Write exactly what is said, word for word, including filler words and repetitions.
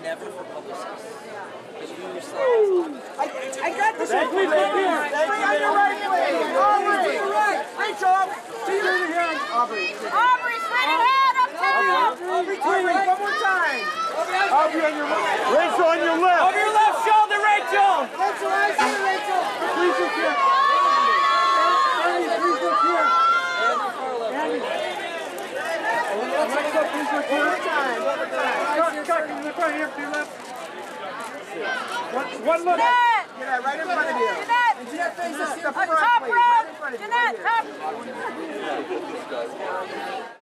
never for publicists. Because you yourself. I, I got this. Thank you, thank you. Three on your right leg. Aubrey. Rachel. See you here. Aubrey. Aubrey, straight ahead, up top. Aubrey, Aubrey, one more time. Aubrey on your left. Rachel on your left. Over your left shoulder, Rachel. Rachel, I see you, Rachel. Please look here. Andy, please look here. Andy. Rachel, please look here. One more time. One more time. Chuck, Chuck, can you look right here to your left? One, one look. Jennette. Jennette, right in front of you. Jennette. And Jennette faces the Up front, top please. row. Right in front of you. Jennette, Right here. top.